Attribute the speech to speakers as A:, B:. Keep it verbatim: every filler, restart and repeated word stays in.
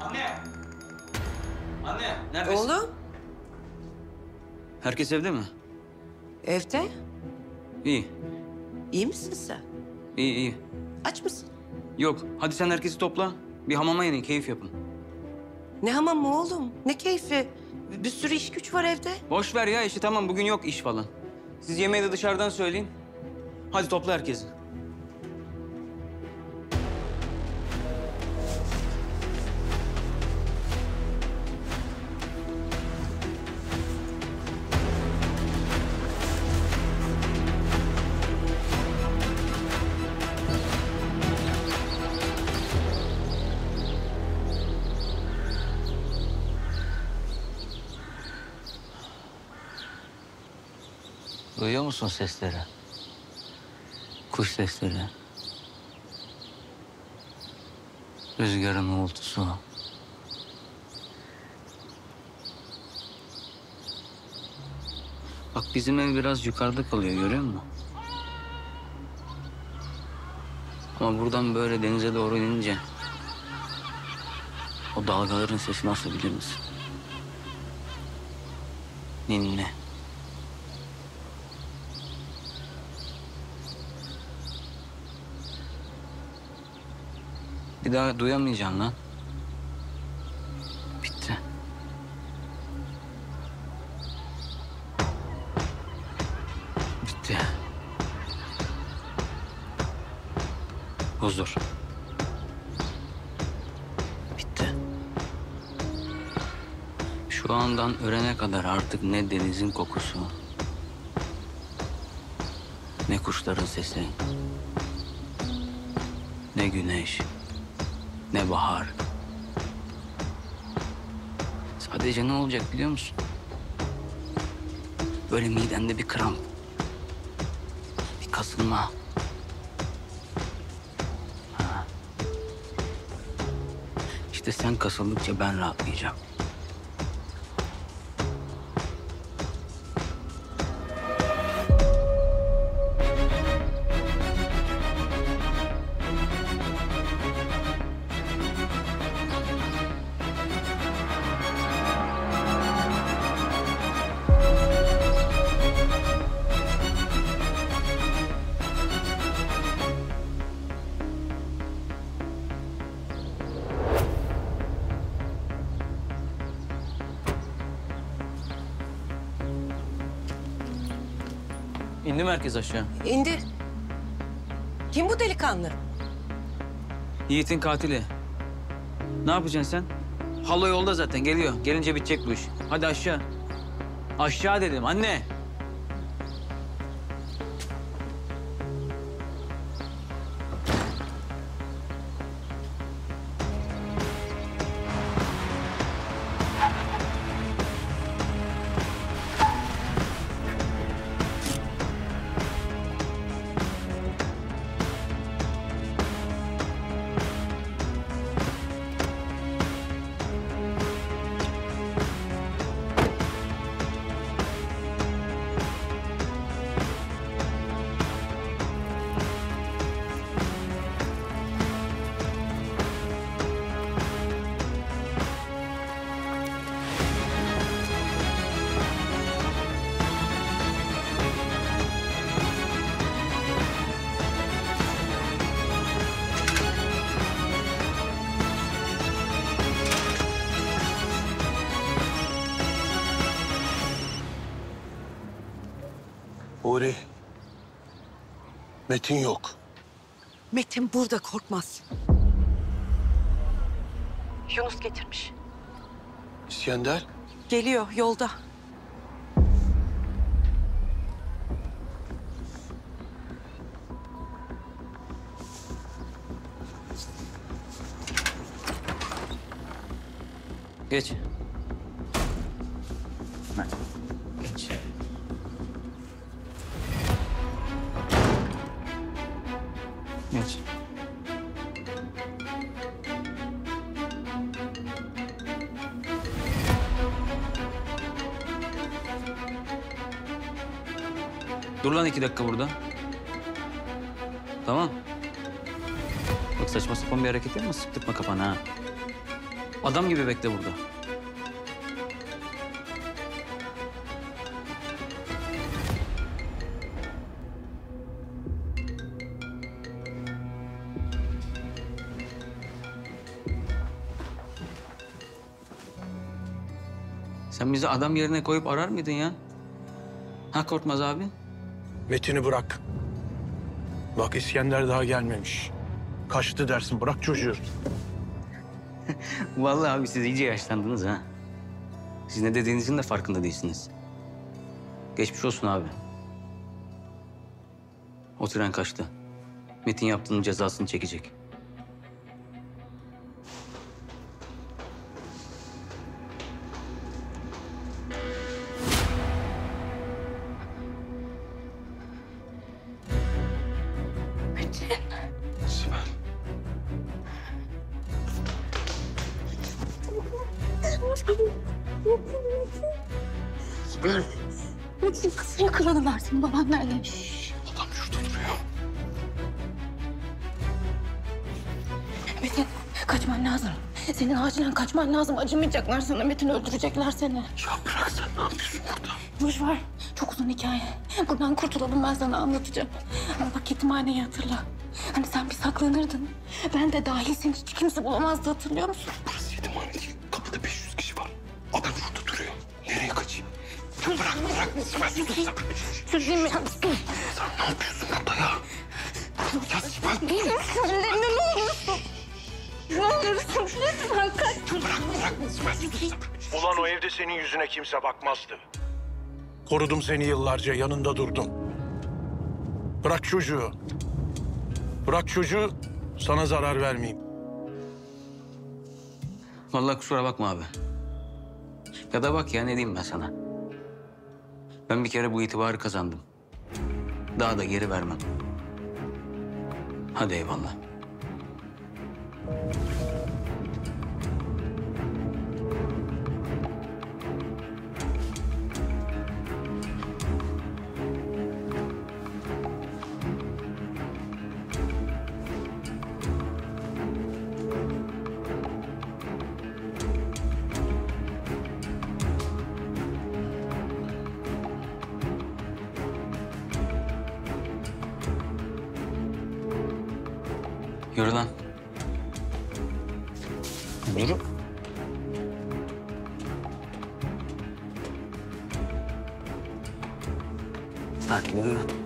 A: Anne! Anne, neredesin?
B: Oğlum,
A: Herkes evde mi?
B: evde.
A: İyi,
B: İyi misin sen?
A: iyi, iyi.
B: Aç mısın?
A: Yok, hadi sen herkesi topla. Bir hamama inin, keyif yapın.
B: Ne hamamı oğlum? Ne keyfi? Bir sürü iş güç var evde.
A: Boş ver ya işi, tamam. Bugün yok iş falan. Siz yemeği de dışarıdan söyleyin. Hadi topla herkesi.
C: Duyuyor musun sesleri? Kuş sesleri. Rüzgarın uğultusu.
A: Bak bizim ev biraz yukarıda kalıyor, görüyor musun? Ama buradan böyle denize doğru inince... o dalgaların sesi nasıl bilir misin? Ninni. Bir daha duyamayacaksın lan. Bitti. Bitti. Huzur. Bitti. Şu andan ölene kadar artık ne denizin kokusu, ne kuşların sesi, ne güneş, ne bahar. Sadece ne olacak biliyor musun? Böyle midende bir kramp, bir kasılma. Ha. İşte sen kasıldıkça ben rahatlayacağım. İndi mi herkes aşağı?
B: İndi. Kim bu delikanlı?
A: Yiğit'in katili. Ne yapacaksın sen? Halo yolda zaten, geliyor. Gelince bitecek bu iş. Hadi aşağı. Aşağı dedim anne.
D: Huri, Metin yok.
B: Metin burada, Korkmaz. Yunus getirmiş.
D: İskender,
B: Geliyor yolda.
A: Geç. Geç. Geç. Dur lan iki dakika burada. Tamam. Bak saçma sapan bir hareket yapma, sıktırtma kafanı ha. Adam gibi bekle burada. Sen bizi adam yerine koyup arar mıydın ya? Ha Korkmaz abi?
D: Metin'i bırak. Bak İskender daha gelmemiş. Kaçtı dersin, bırak çocuğu.
A: Vallahi abi siz iyice yaşlandınız ha. Siz ne dediğinizin de farkında değilsiniz. Geçmiş olsun abi. O tren kaçtı. Metin yaptığının cezasını çekecek.
D: Sibel. Sibel.
E: Kızı yakaladılar seni, baban nerede?
D: Adam şurada duruyor.
E: Metin, kaçman lazım. Senin acilen kaçman lazım. Acımayacaklar sana Metin, öldürecekler seni.
D: Ya bırak, sen ne yapıyorsun burada?
E: Boş ver, çok uzun hikaye. Buradan kurtulalım, ben sana anlatacağım. Ama bak yetimhaneyi hatırla. Hani sen bir saklanırdın. Ben de dahil seni hiç kimse bulamazdı, hatırlıyor musun?
D: Burası yetimhane değil. Kapıda beş yüz kişi var. Adam şurada duruyor. Nereye kaçayım? Ya bırak, bırak. Sibel, dur, dur.
E: Sözüm ya.
D: Sen ne yapıyorsun burada ya? Ya Sibel.
E: Anne, ne olursun? Ne olursun lütfen kaç.
D: Bırak, bırak. Sibel, dur, dur. Ulan o evde senin yüzüne kimse bakmazdı. Korudum seni yıllarca, yanında durdum. Bırak çocuğu. Bırak çocuğu, sana zarar vermeyeyim.
A: Vallahi kusura bakma abi. Ya da bak ya ne diyeyim ben sana. Ben bir kere bu itibarı kazandım. Daha da geri vermem. Hadi eyvallah. Yürü lan. Yürü. Lan yürü.